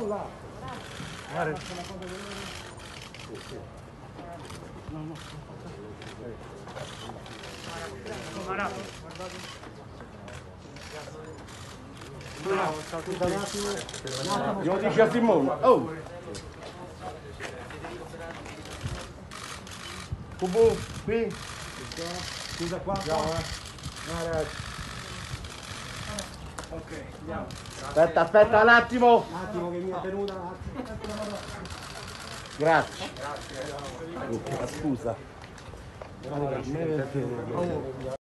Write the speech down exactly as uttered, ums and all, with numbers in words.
là. Guarda. No, no. No, scusa un attimo. Glielo dici a Simone. Oh! Cubo, qui. Scusa qua. Andiamo, eh. Guarda. Ok, andiamo. Aspetta, aspetta un attimo. Un attimo che mi è venuta un attimo. Grazie. Grazie. Scusa.